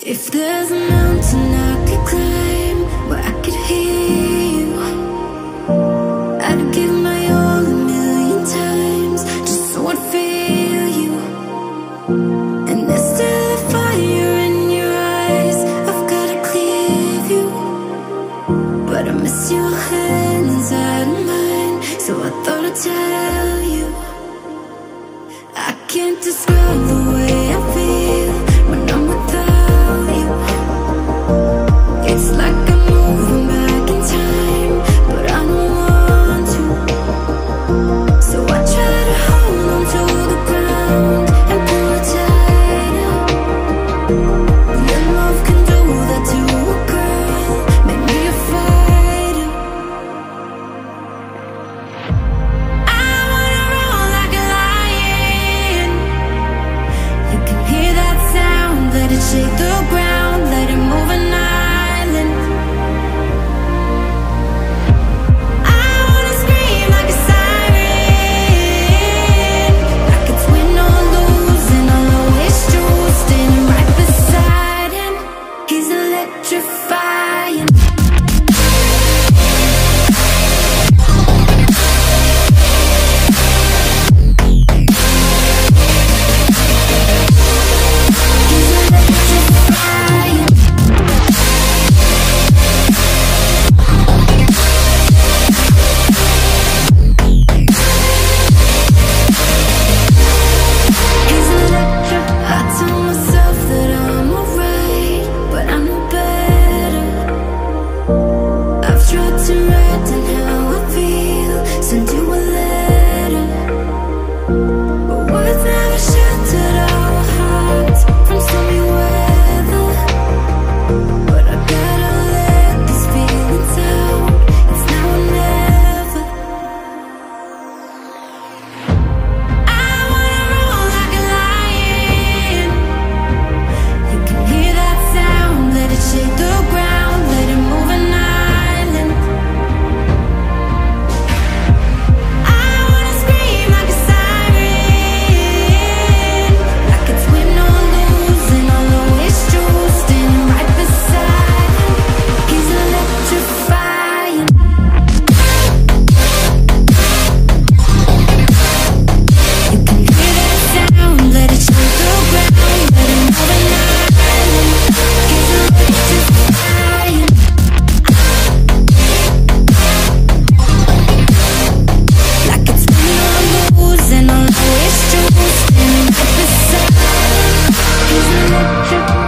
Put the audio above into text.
If there's a mountain I could climb where I could hear you, I'd give my all 1,000,000 times just so I'd feel you. And there's still a fire in your eyes, I've gotta clear you, but I miss your hand inside of mine, so I thought I'd tell you. I can't describe the way I feel when I'm without you. It's like I'm moving back in time, but I don't want to. So I try to hold on to the ground and pull it tighter. Your love can do that to a girl, make me a fighter. I wanna roll like a lion. You can hear that sound, let it shake the ground, let it move an island. I wanna scream like a siren, like it's win or lose, and I'll always choose standing right beside him. He's electrifying. He's electrifying. He's electric. I tell myself that I'm alright, but I know better. I've tried to write down how I feel, send you a letter, but words never shattered our hearts from stormy weather. But I gotta let these feelings out, it's now or never. I wanna roll like a lion. You can hear that sound, let it shake the ground, let it move an island. I wanna scream like a siren, like it's win or lose, and I'll always choose standing right beside him. He's electrifying. You can hear that sound, let it shake the ground, let it move an island. He's electrifying. Like it's win or lose, and I'll always choose standing right beside him. He's electrifying.